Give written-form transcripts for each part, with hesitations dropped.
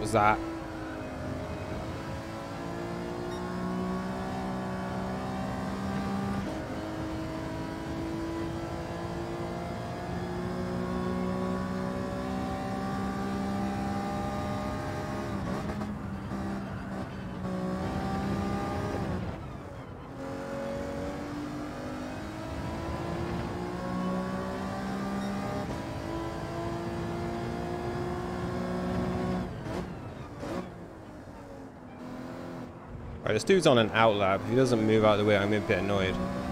was that? Right, this dude's on an outlap. If he doesn't move out of the way, I'm gonna be a bit annoyed.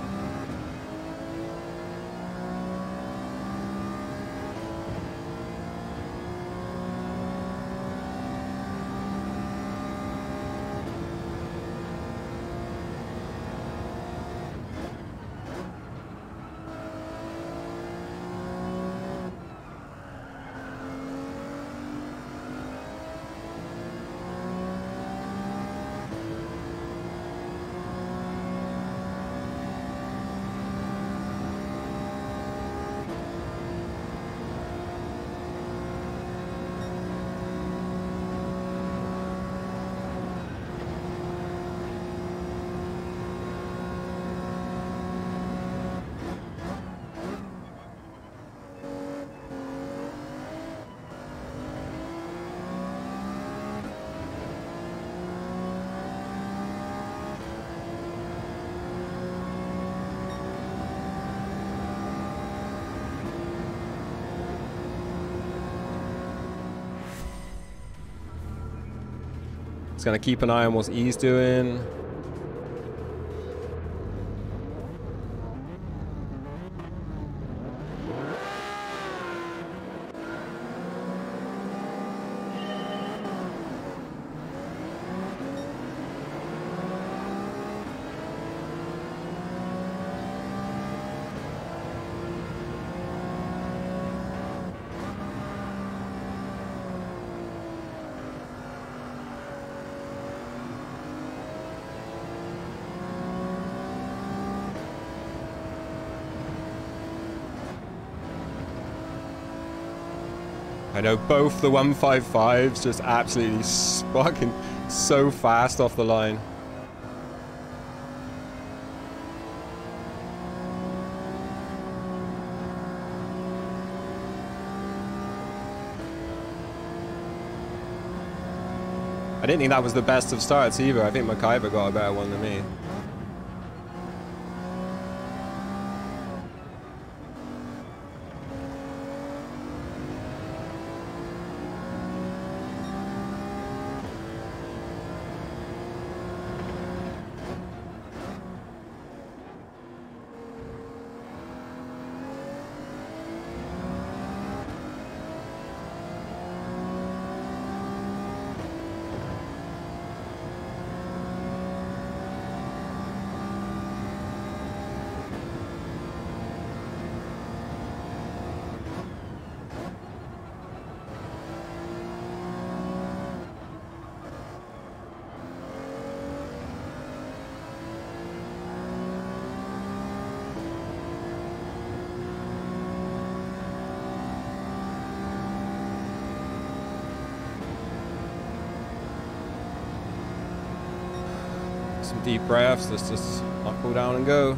Just gonna keep an eye on what he's doing. I know both the 155s just absolutely fucking so fast off the line. I didn't think that was the best of starts either. I think McIver got a better one than me. Some deep breaths, let's just knuckle down and go.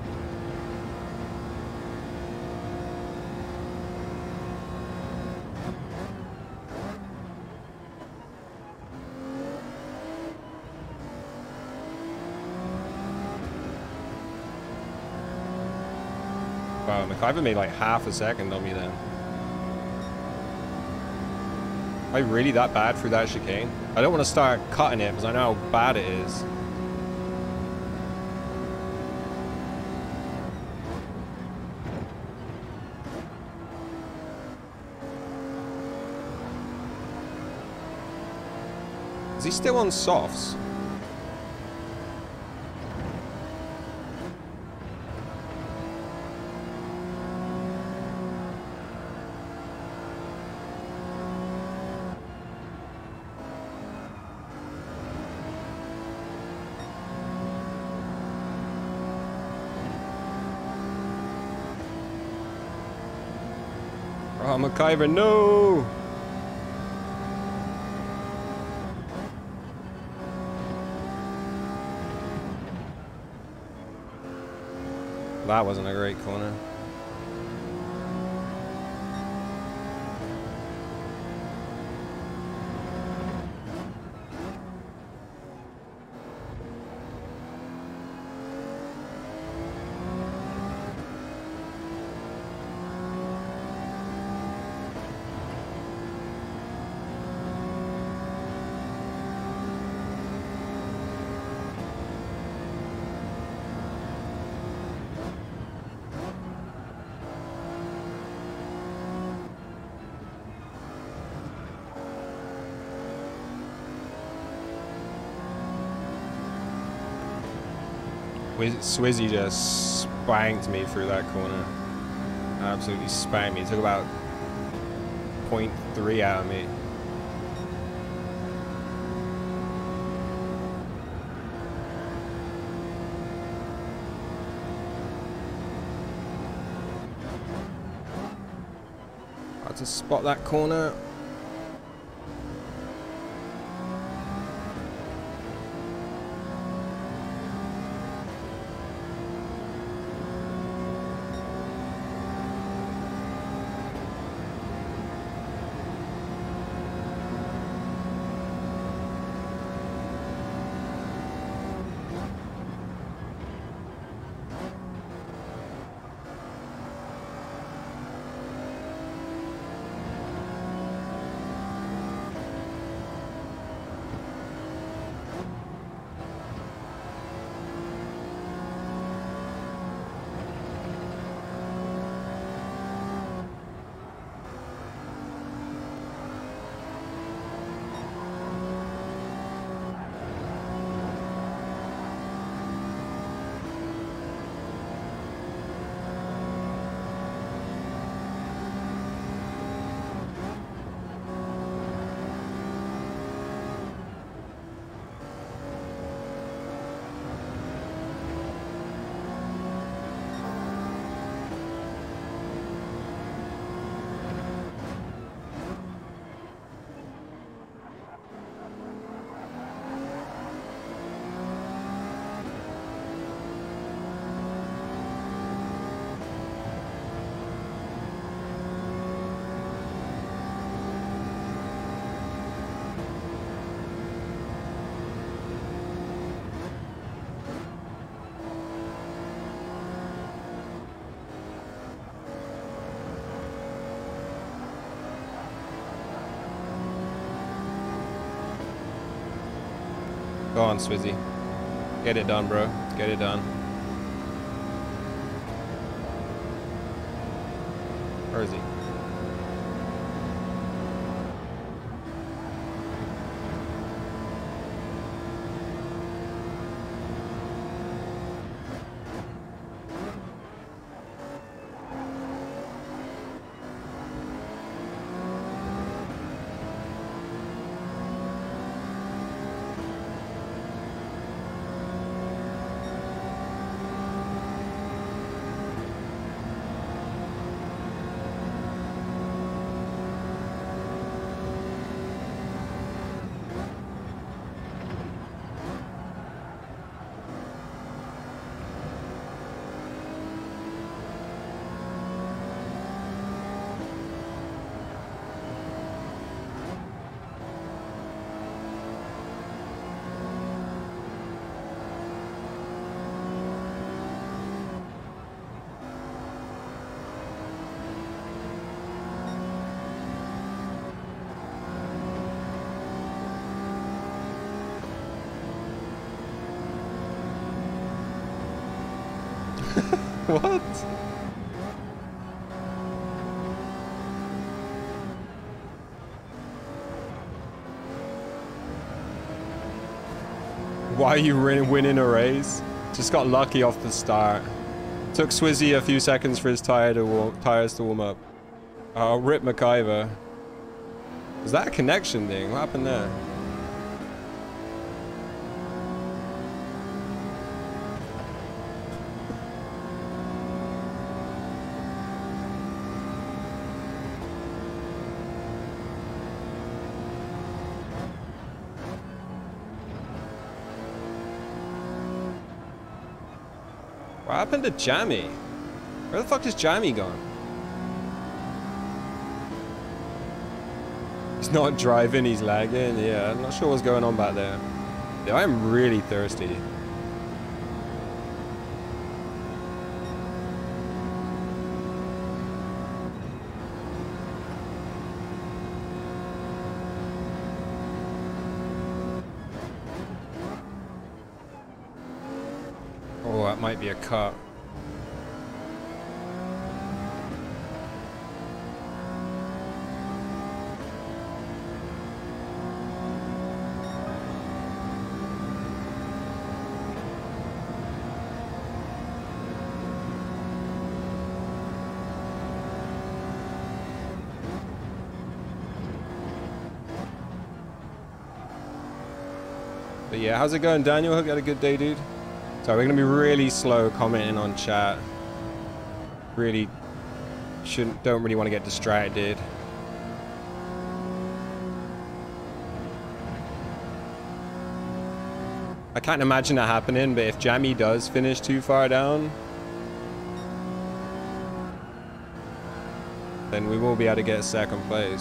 Wow, McIver made like half a second on me then. Am I really that bad through that chicane? I don't want to start cutting it because I know how bad it is. Is he still on softs? Oh, McIver, no! That wasn't a great corner. Swizzy just spanked me through that corner. Absolutely spanked me. It took about 0.3 out of me. Hard to spot that corner. Go on, Swizzy. Get it done, bro. Get it done. Where is he? What? Why are you winning a race? Just got lucky off the start. Took Swizzy a few seconds for his tires to warm up. Oh, rip MacIver. Was that a connection thing? What happened there? What happened to Jammy? Where the fuck is Jammy gone? He's not driving, he's lagging. Yeah, I'm not sure what's going on back there. Yeah, I'm really thirsty. Oh, that might be a cut. But yeah, how's it going, Daniel? Hope you had a good day, dude. So we're gonna be really slow commenting on chat. Really don't really want to get distracted. I can't imagine that happening, but if Jammy does finish too far down, then we will be able to get second place.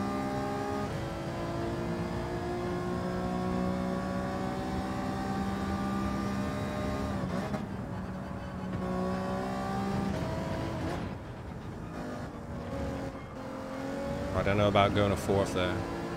I don't know about going to fourth there.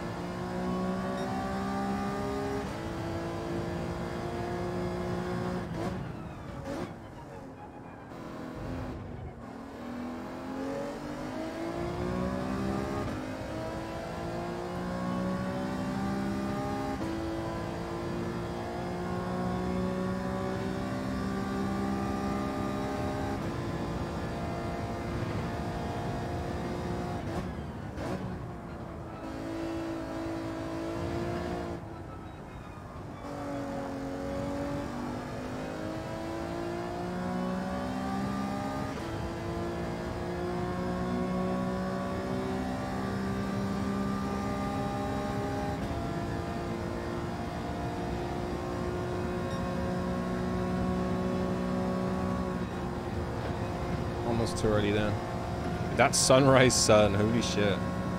Almost too early then. That sunrise sun, holy shit.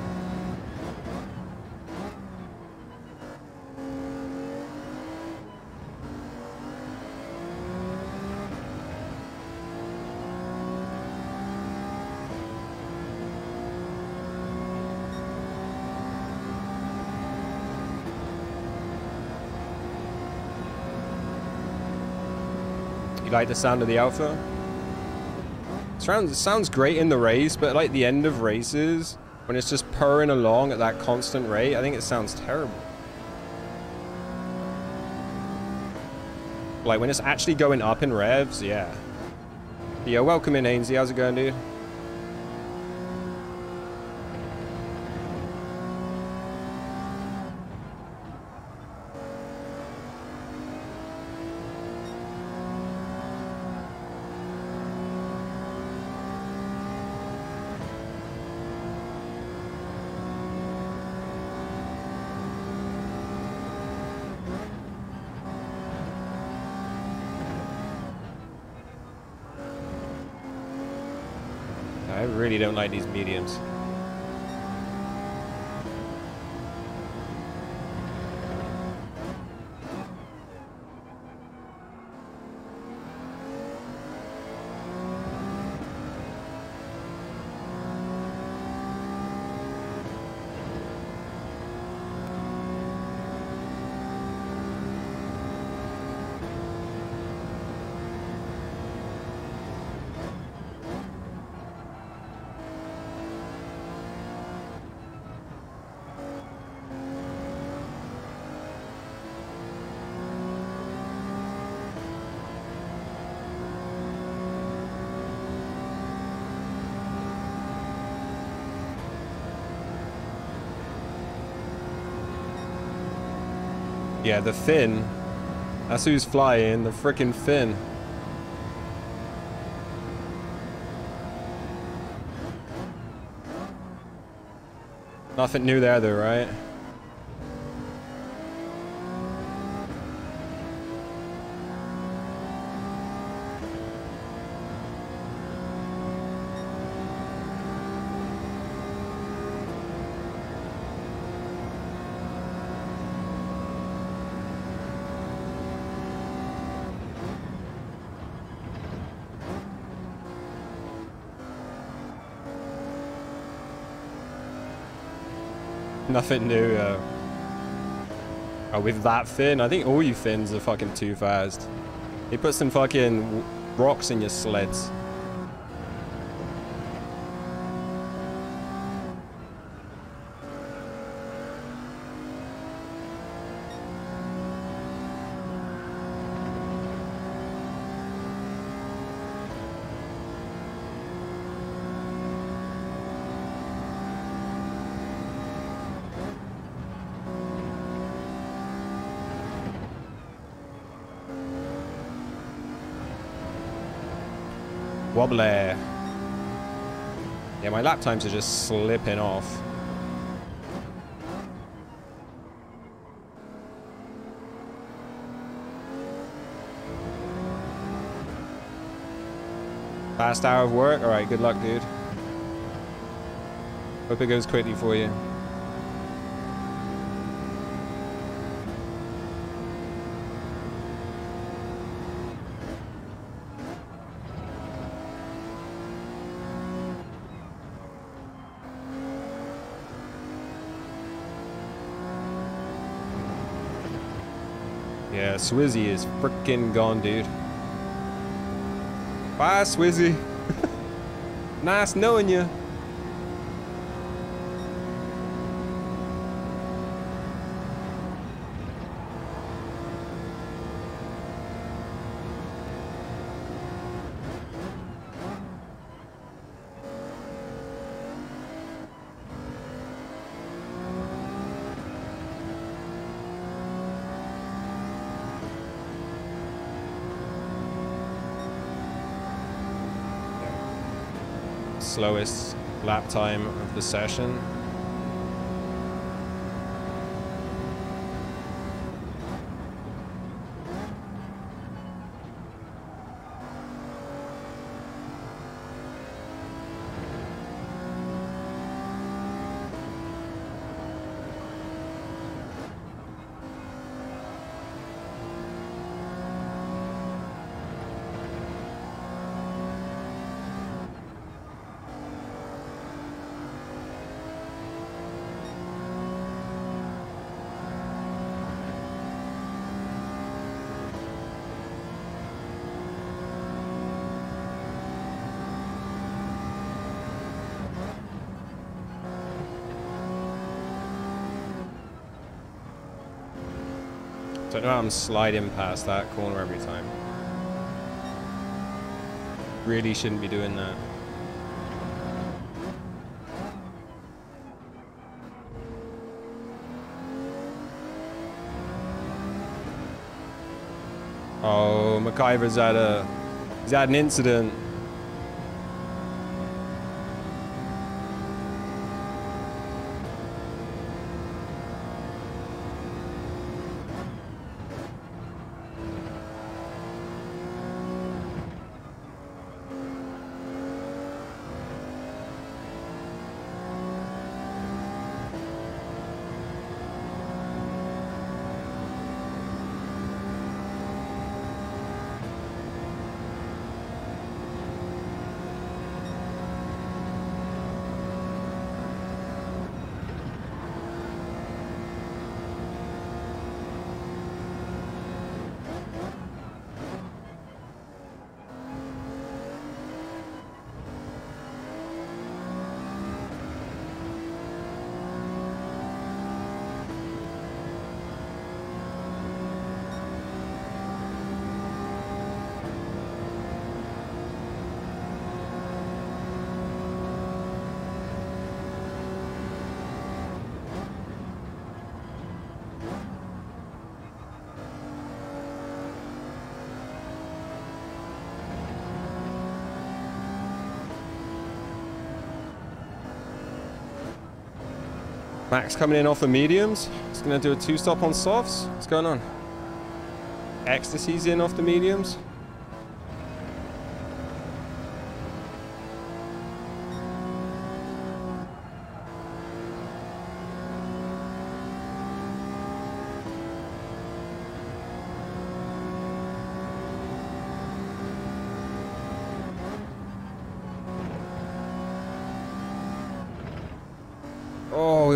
You like the sound of the Alpha? It sounds great in the race, but like the end of races, when it's just purring along at that constant rate, I think it sounds terrible. Like when it's actually going up in revs, yeah. Yeah, welcome in, Ainsley. How's it going, dude? I really don't like these mediums. Yeah, the fin. That's who's flying, the frickin' fin. Nothing new there though, right? Nothing new. Oh, with that fin? I think all you fins are fucking too fast. He put some fucking rocks in your sleds. Wobbly. Yeah, my lap times are just slipping off. Last hour of work? Alright, good luck, dude. Hope it goes quickly for you. Yeah, Swizzy is freaking gone, dude. Bye, Swizzy. Nice knowing you. Slowest lap time of the session. Don't know how I'm sliding past that corner every time. Really shouldn't be doing that. Oh, McIver's he's had an incident. Max coming in off the mediums. He's going to do a two-stop on softs. What's going on? Ecstasy's in off the mediums.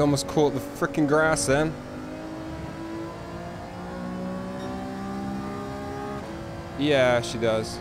almost caught the freaking grass then. Yeah, she does.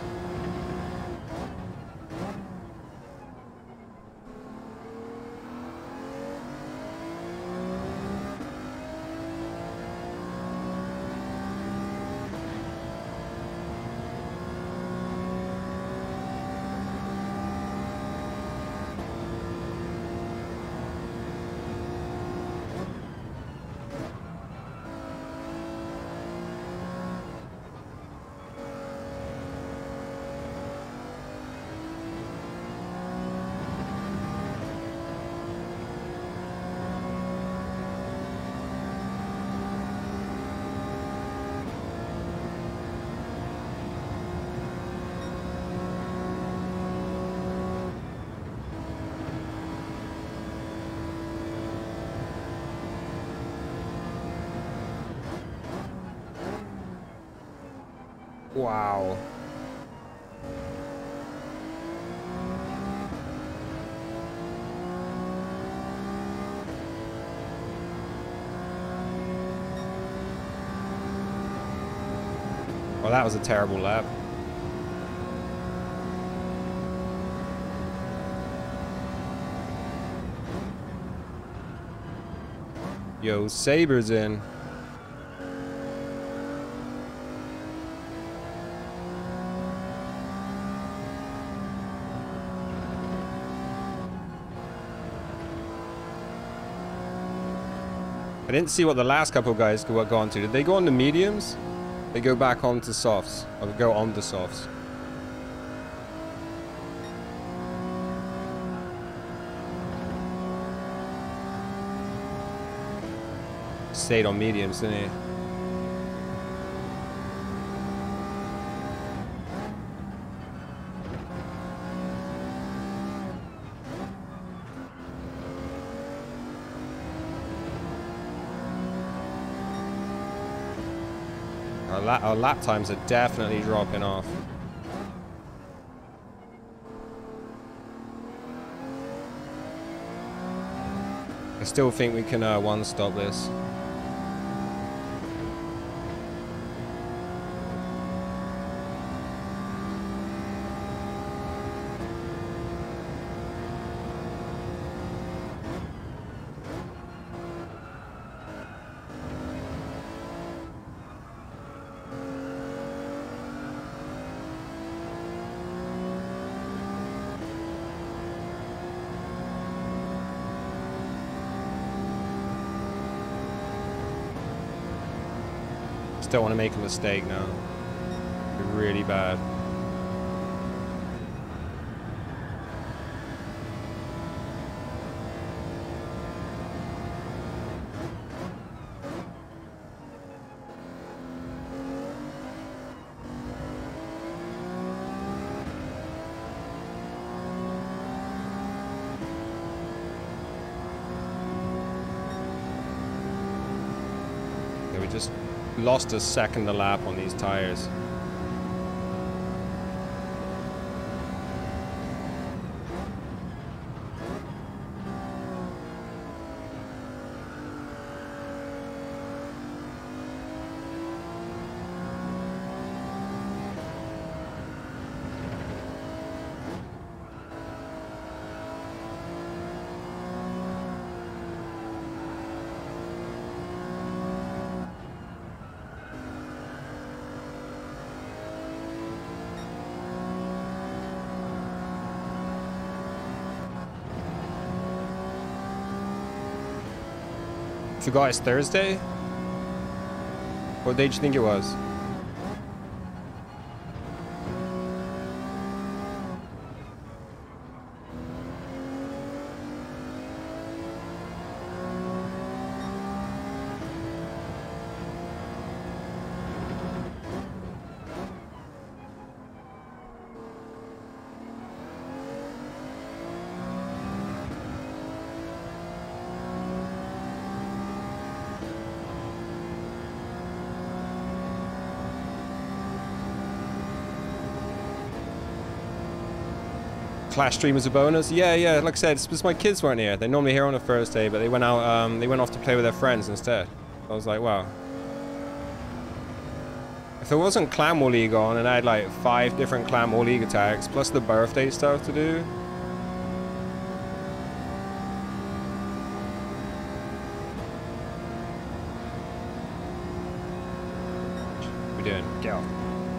Wow. Well, that was a terrible lap. Yo, Saber's in. I didn't see what the last couple of guys got on to. Did they go on the mediums? They go back onto softs. Or go on the softs. Stayed on mediums, didn't he? Our lap times are definitely dropping off. I still think we can one-stop this. Don't want to make a mistake now. It'd be really bad. Yeah, we just lost a second a lap on these tires. Forgot it's Thursday? What day did you think it was? Clash stream as a bonus? Yeah, yeah. Like I said, it's because my kids weren't here. They're normally here on a Thursday, but they went out. They went off to play with their friends instead. I was like, wow. If there wasn't Clan War League on, and I had like 5 different Clan War League attacks, plus the birthday stuff to do. What are we doing? Get off.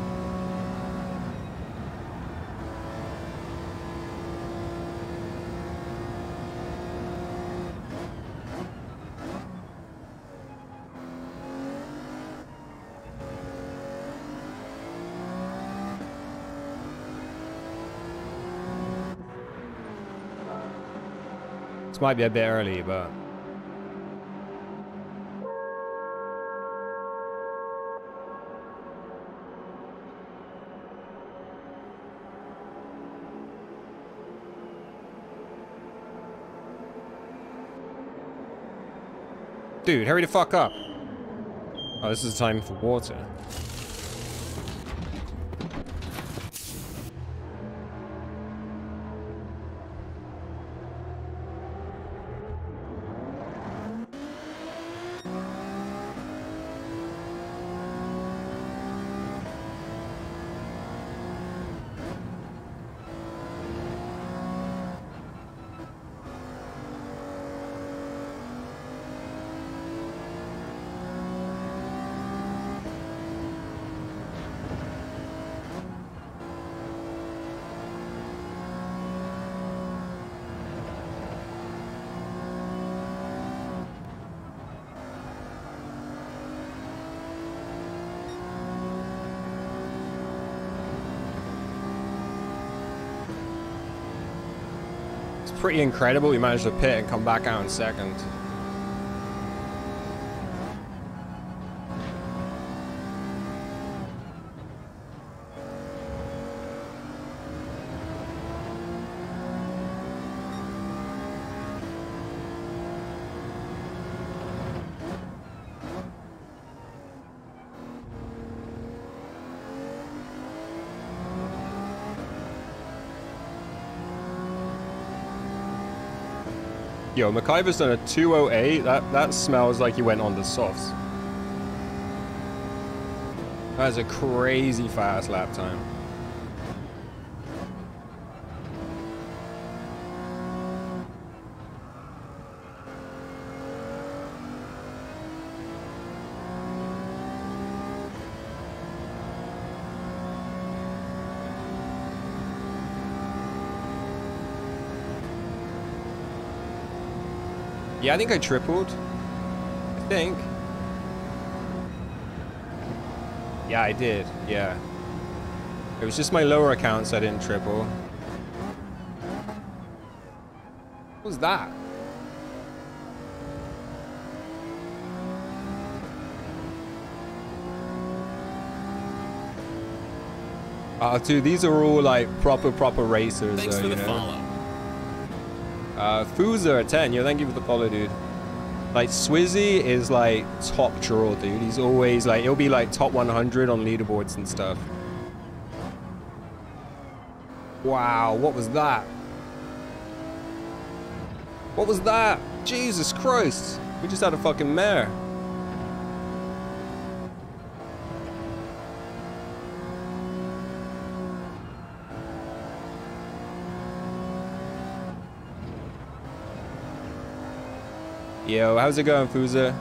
Might be a bit early, but dude, hurry the fuck up. Oh, this is the time for water. Pretty incredible. We managed to pit and come back out in second. Yo, McIver's done a 208. That smells like he went on the softs. That is a crazy fast lap time. Yeah, I think I tripled. I think. Yeah, I did. Yeah. It was just my lower accounts I didn't triple. What was that? Dude, these are all like proper racers. Thanks for the know. follow. Foozer at 10, yo, thank you for the follow, dude. Like, Swizzy is like top draw, dude. He's always like, he'll be like top 100 on leaderboards and stuff. Wow, what was that? What was that? Jesus Christ. We just had a fucking mare. Yo, how's it going, Fooza?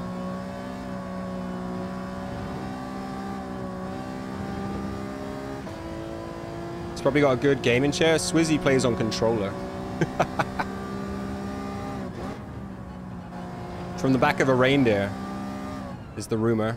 It's probably got a good gaming chair. Swizzy plays on controller. From the back of a reindeer is the rumor.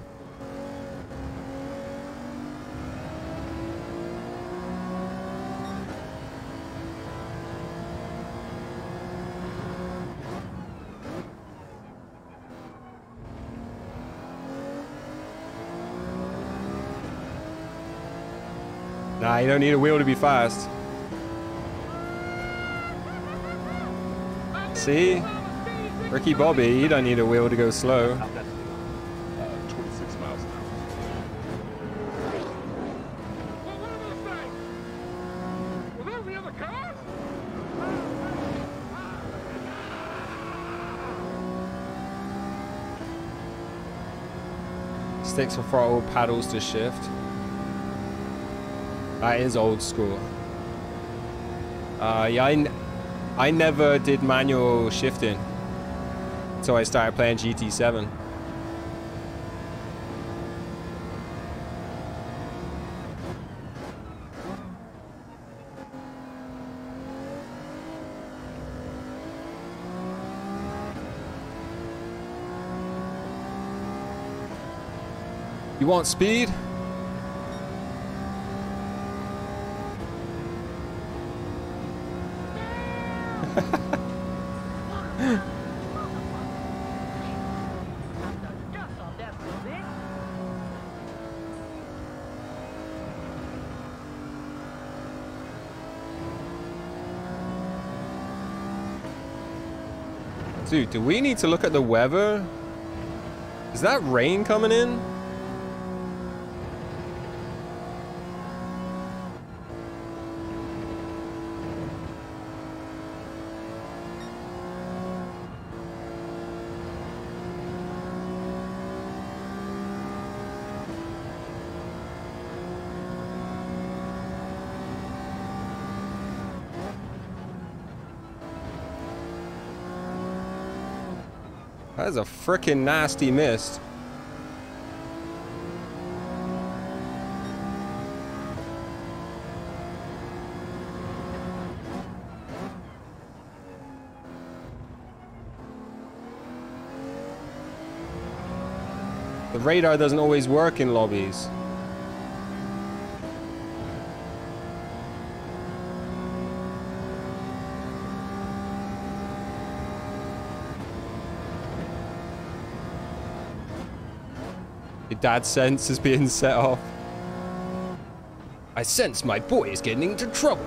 Nah, you don't need a wheel to be fast. See? Ricky Bobby, you don't need a wheel to go slow. 26 miles an hour. Was that the other car? Sticks for throttle, paddles to shift. That is old school. Yeah, I never did manual shifting until I started playing GT7. You want speed? Dude, do we need to look at the weather? Is that rain coming in? That is a freaking nasty mist. The radar doesn't always work in lobbies. Your dad's sense is being set off. I sense my boy is getting into trouble.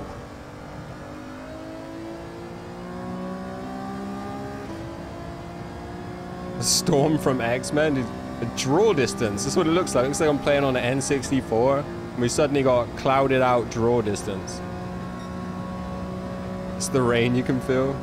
A storm from X-Men? A draw distance. That's what it looks like. It looks like I'm playing on an N64 and we suddenly got clouded out draw distance. It's the rain you can feel.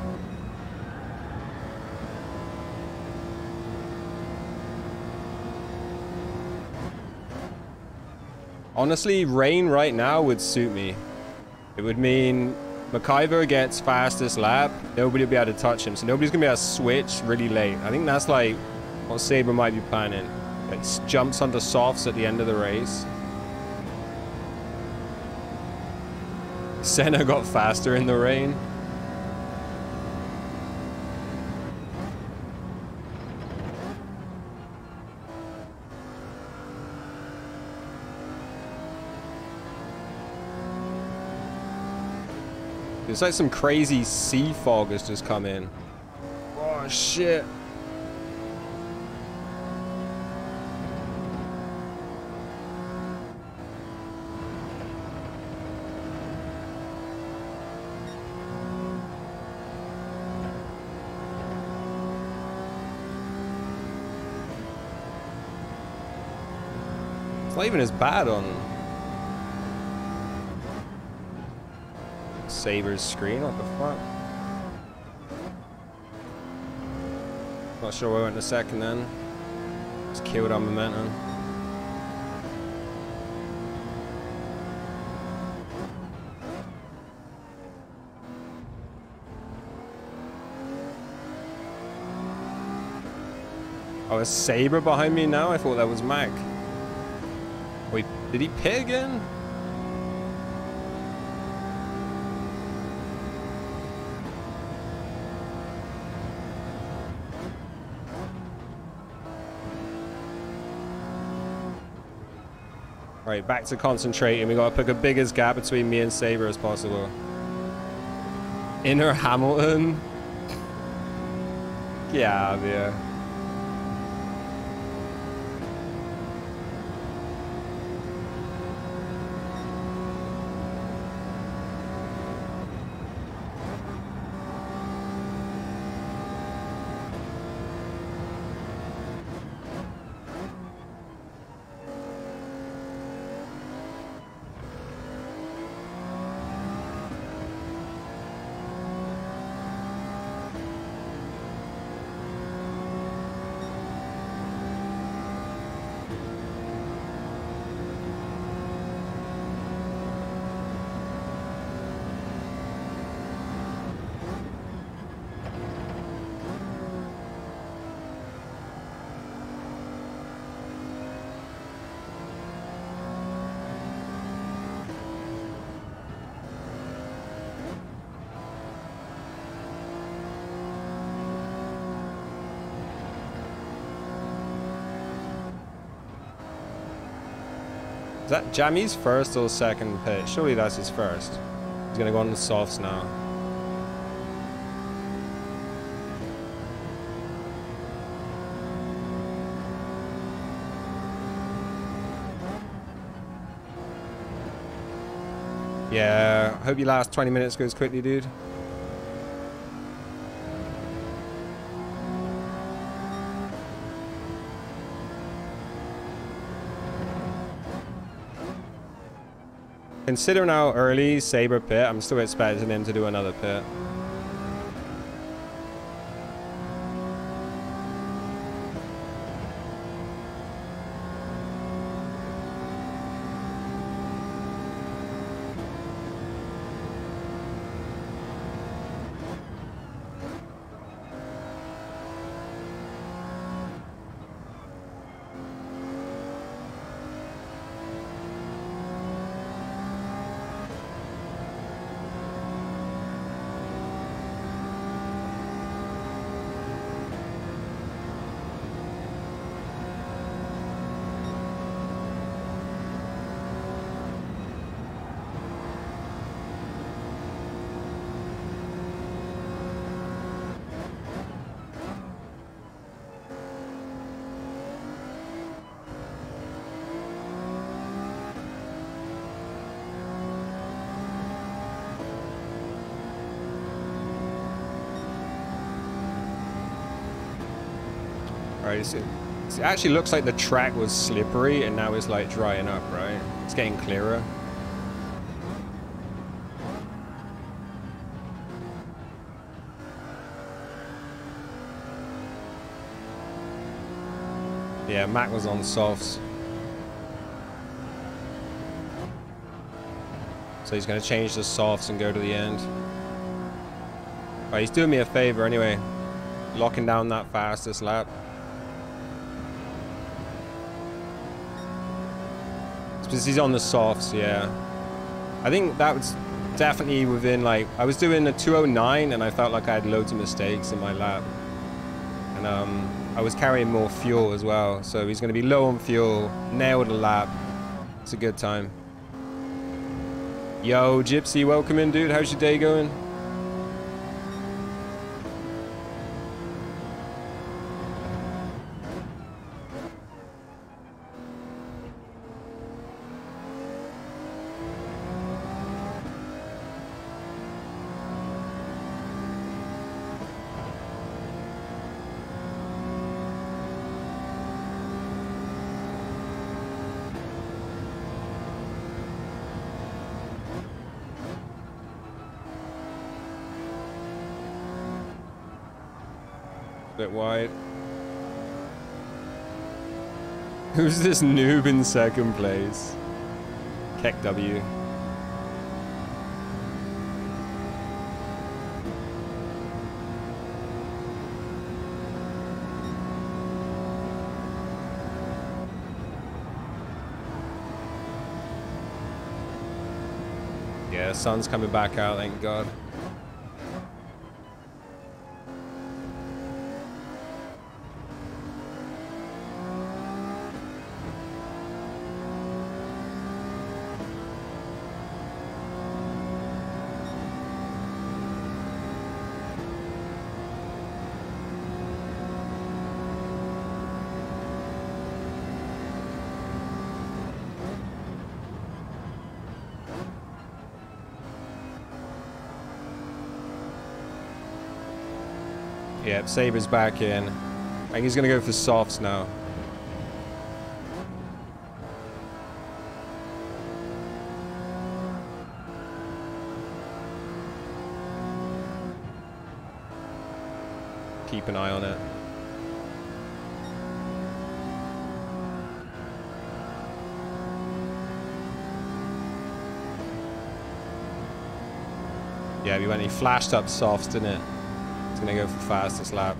Honestly, rain right now would suit me. It would mean McIver gets fastest lap, nobody will be able to touch him, so nobody's gonna be able to switch really late. I think that's like what Sabre might be planning. Like jumps onto softs at the end of the race. Senna got faster in the rain. It's like some crazy sea fog has just come in. Oh shit. It's not even as bad on Sabre's screen. What the fuck? Not sure where I went in a second then. Just killed our momentum. Oh, is Sabre behind me now? I thought that was Mac. Wait, did he pit again? Right, back to concentrating. We gotta pick the biggest gap between me and Sabre as possible. Inner Hamilton? Get out of here. that Jammy's first or second pit? Surely that's his first. He's gonna go on the softs now. Yeah, I hope your last 20 minutes goes quickly, dude. Considering how early Sabre pit, I'm still expecting him to do another pit. Right, so it actually looks like the track was slippery and now it's like drying up, right? It's getting clearer. Yeah, Mac was on softs. So he's going to change the softs and go to the end. Right, he's doing me a favor anyway. Locking down that fastest lap. Because he's on the softs, yeah. I think that was definitely within, like, I was doing a 209 and I felt like I had loads of mistakes in my lap. And I was carrying more fuel as well. So he's going to be low on fuel, nailed a lap. It's a good time. Yo, Gypsy, welcome in, dude. How's your day going? Bit wide. Who's this noob in second place? Keck W. Yeah, the sun's coming back out, thank God. Yeah, Sabre's back in. I think he's going to go for softs now. Keep an eye on it. Yeah, he flashed up softs, didn't it? Gonna go for fastest lap.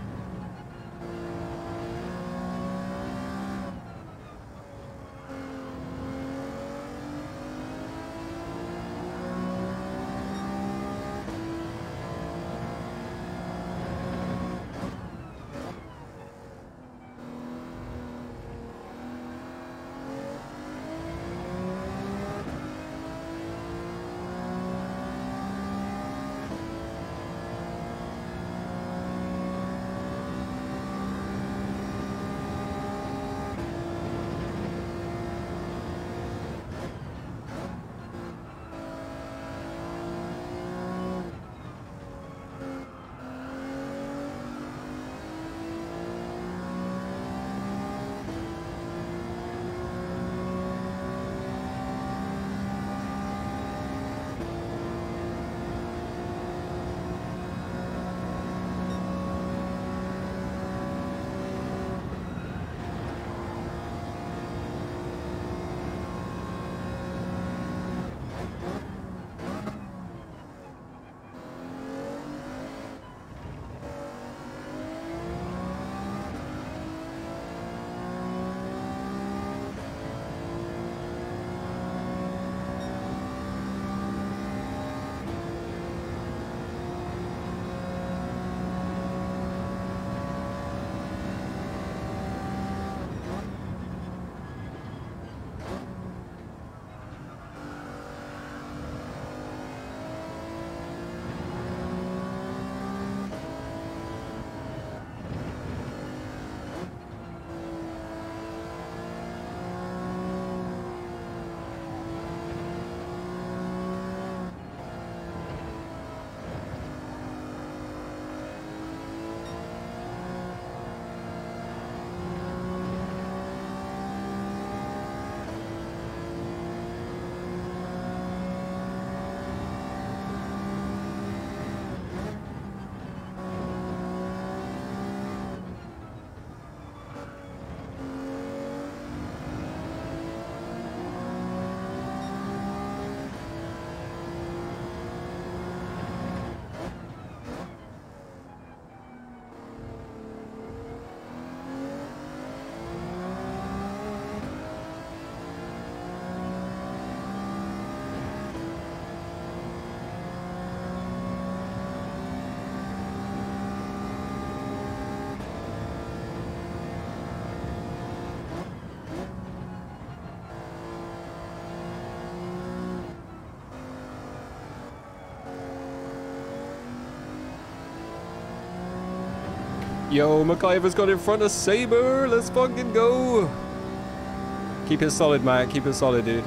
Yo, MacGyver's got in front of Saber. Let's fucking go. Keep it solid, Matt. Keep it solid, dude.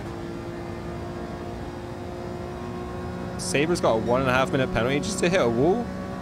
Saber's got a 1.5 minute penalty just to hit a wall.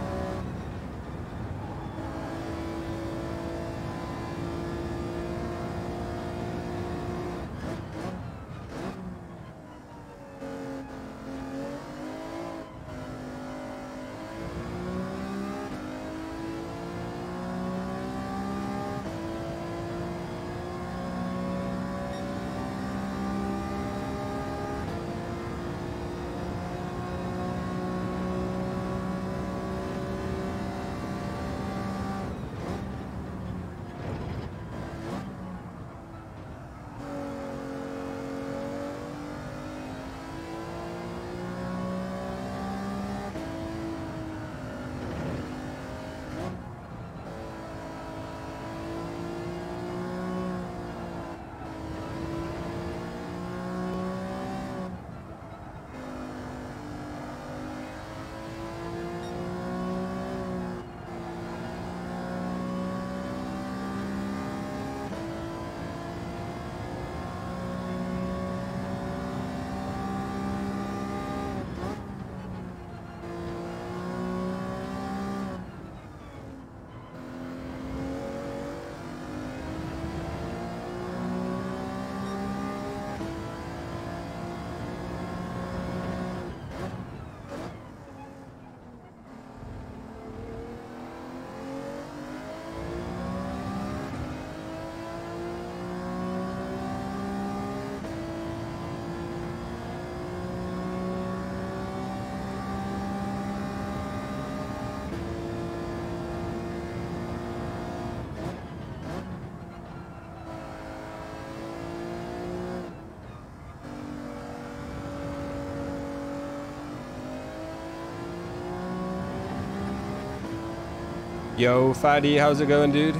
Yo, Fatty, how's it going, dude?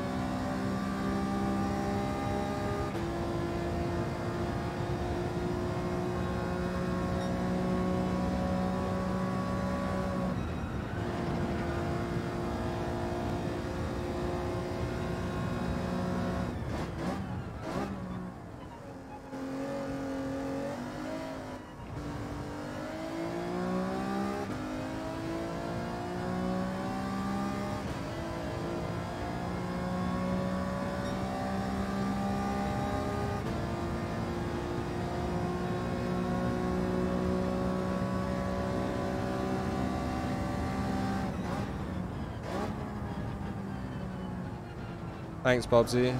Thanks, Bobsy.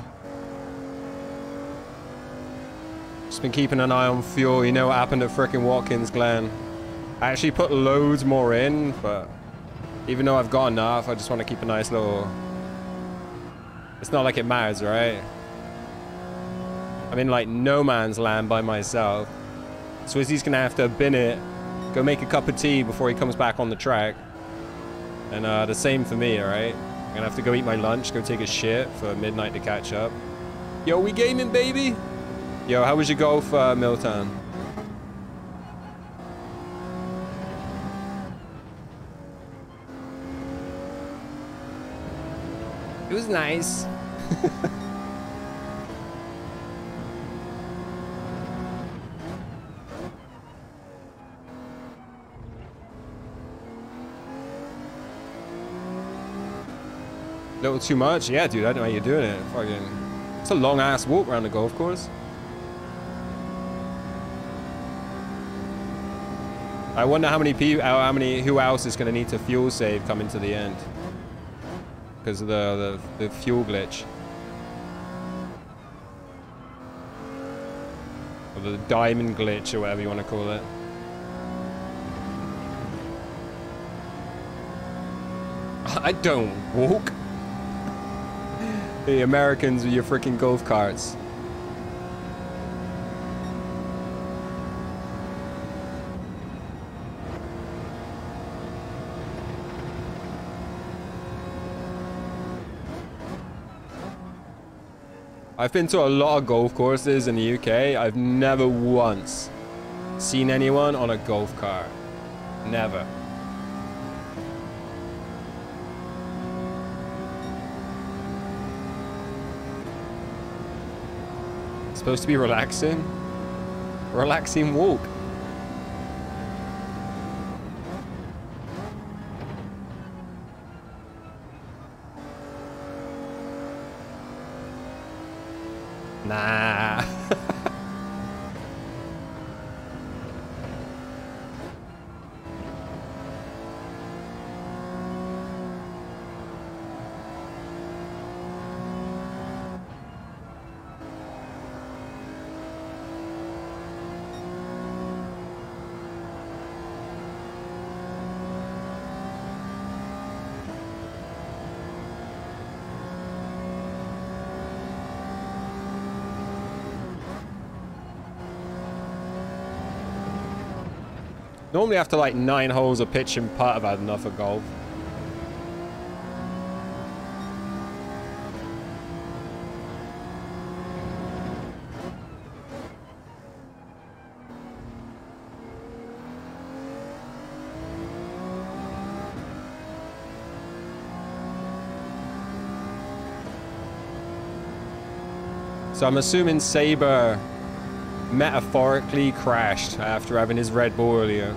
Just been keeping an eye on fuel. You know what happened at frickin' Watkins Glen. I actually put loads more in, but even though I've got enough, I just want to keep a nice little... It's not like it matters, right? I'm in like no man's land by myself. Swizzy's gonna have to bin it, go make a cup of tea before he comes back on the track. And the same for me, alright? I'm gonna have to go eat my lunch, go take a shit for midnight to catch up. Yo, we gaming, baby? Yo, how was your golf, Milltown? It was nice. Little too much? Yeah, dude, I don't know how you're doing it. Fucking... It's a long-ass walk around the golf course. I wonder how many people, who else is going to need to fuel save coming to the end. Because of the fuel glitch. Or the diamond glitch, or whatever you want to call it. I don't walk. The Americans with your freaking golf carts. I've been to a lot of golf courses in the UK. I've never once seen anyone on a golf cart. supposed to be relaxing. Relaxing walk. Nah. Normally after like 9 holes of pitch and putt, I've had enough of golf. So I'm assuming Saber metaphorically crashed after having his Red Bull earlier.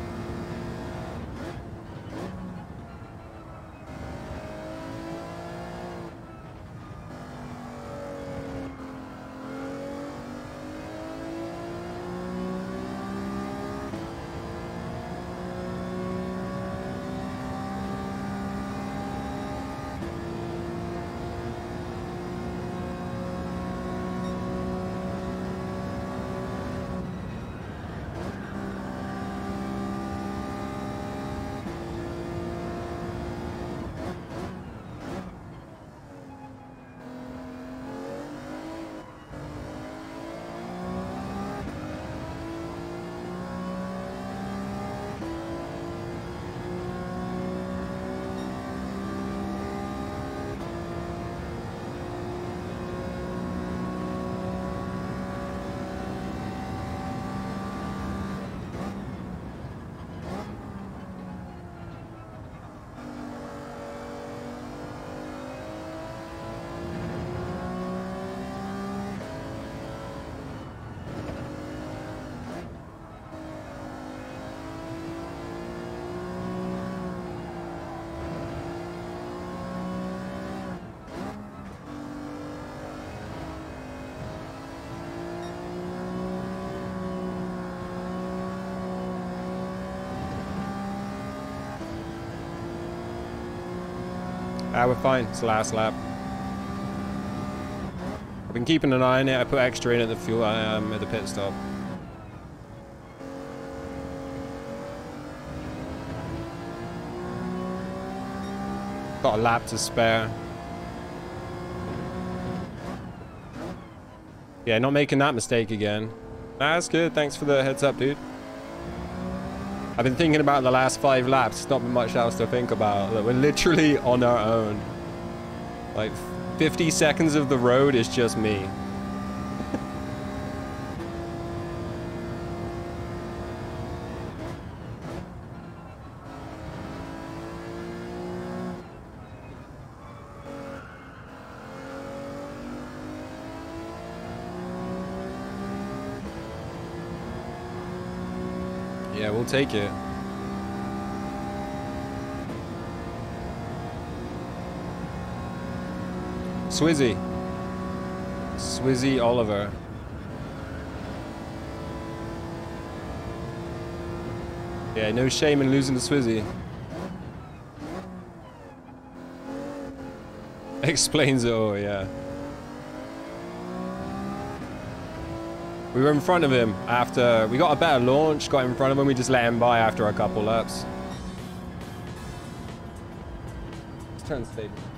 We're fine. It's the last lap. I've been keeping an eye on it. I put extra in at the fuel at the pit stop. Got a lap to spare. Yeah, not making that mistake again. Nah, that's good. Thanks for the heads up, dude. I've been thinking about the last 5 laps. There's not been much else to think about. Look, we're literally on our own. Like, 50 seconds of the road is just me. Yeah, we'll take it. Swizzy Oliver. Yeah, no shame in losing to Swizzy. Explains it all, yeah. We were in front of him after we got a better launch, got in front of him, we just let him by after a couple laps. Let's turn stable.